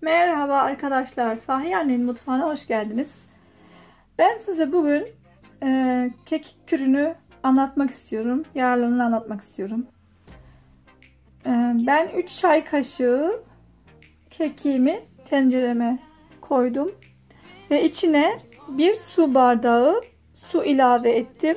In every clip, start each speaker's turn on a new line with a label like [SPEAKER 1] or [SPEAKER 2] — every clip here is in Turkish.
[SPEAKER 1] Merhaba arkadaşlar, Fahiye Anne'nin mutfağına hoş geldiniz. Ben size bugün kekik kürünü anlatmak istiyorum. Yararlarını anlatmak istiyorum. Ben 3 çay kaşığı kekiğimi tencereme koydum. Ve içine 1 su bardağı su ilave ettim.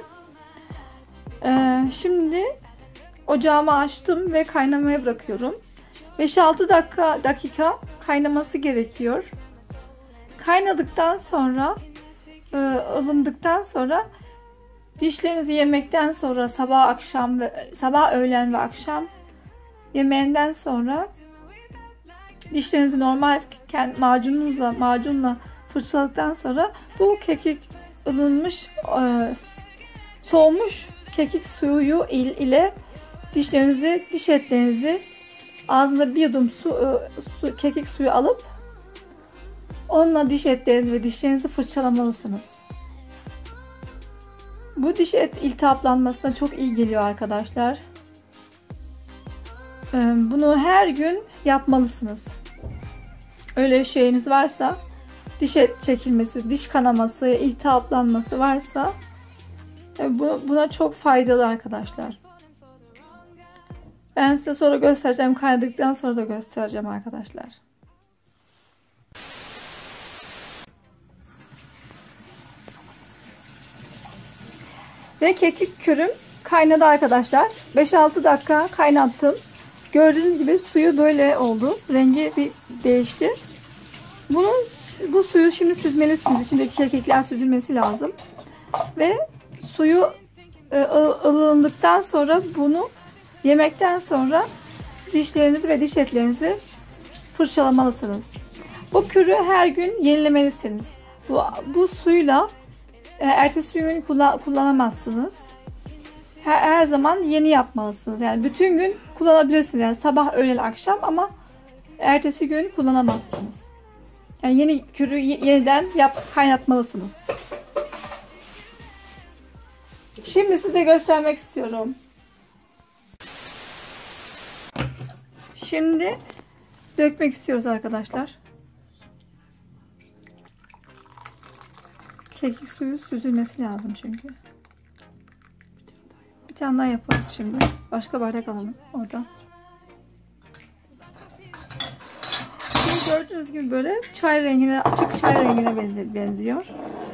[SPEAKER 1] Şimdi ocağımı açtım ve kaynamaya bırakıyorum. 5-6 dakika kaynaması gerekiyor. Kaynadıktan sonra, ılındıktan sonra dişlerinizi yemekten sonra sabah, öğlen ve akşam yemeğinden sonra dişlerinizi normal macunla fırçaladıktan sonra bu kekik ılınmış, soğumuş kekik suyu ile diş etlerinizi ağzınıza bir yudum kekik suyu alıp onunla diş etlerinizi ve dişlerinizi fırçalamalısınız. Bu diş et iltihaplanmasına çok iyi geliyor arkadaşlar. Bunu her gün yapmalısınız. Öyle bir şeyiniz varsa, diş et çekilmesi, diş kanaması, iltihaplanması varsa buna çok faydalı arkadaşlar. Ben size sonra göstereceğim. Kaynadıktan sonra da göstereceğim arkadaşlar. Ve kekik kürüm kaynadı arkadaşlar. 5-6 dakika kaynattım. Gördüğünüz gibi suyu böyle oldu. Rengi bir değişti. Bu suyu şimdi süzmelisiniz. İçindeki kekikler süzülmesi lazım. Ve suyu ılındıktan sonra bunu yemekten sonra dişlerinizi ve diş etlerinizi fırçalamalısınız. Bu kürü her gün yenilemelisiniz. Bu suyla ertesi gün kullanamazsınız. Her zaman yeni yapmalısınız. Yani bütün gün kullanabilirsiniz. Yani sabah, öğlen, akşam ama ertesi gün kullanamazsınız. Yani yeni kürü yeniden kaynatmalısınız. Şimdi size göstermek istiyorum. Şimdi dökmek istiyoruz arkadaşlar. Kekik suyu süzülmesi lazım çünkü. Bir tane daha yaparız şimdi. Başka bardak alalım oradan. Şimdi gördüğünüz gibi böyle açık çay rengine benziyor.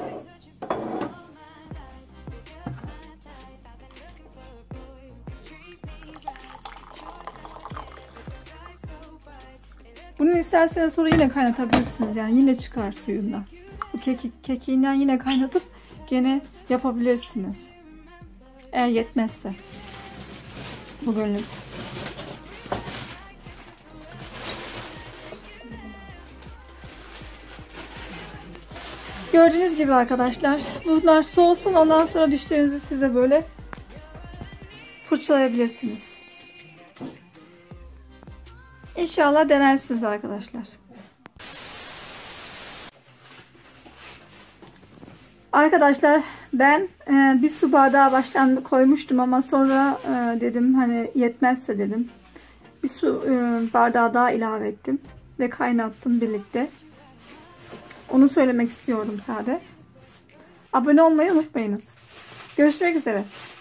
[SPEAKER 1] Bunu isterseniz sonra yine kaynatabilirsiniz. Yani yine çıkar suyundan. Bu kekiğinden yine kaynatıp gene yapabilirsiniz. Eğer yetmezse. Bugünlük. Gördüğünüz gibi arkadaşlar. Bunlar soğusun. Ondan sonra dişlerinizi size böyle fırçalayabilirsiniz. İnşallah denersiniz arkadaşlar. Arkadaşlar ben bir su bardağı baştan koymuştum ama sonra dedim hani yetmezse dedim. Bir su bardağı daha ilave ettim ve kaynattım birlikte. Onu söylemek istiyordum sadece. Abone olmayı unutmayınız. Görüşmek üzere.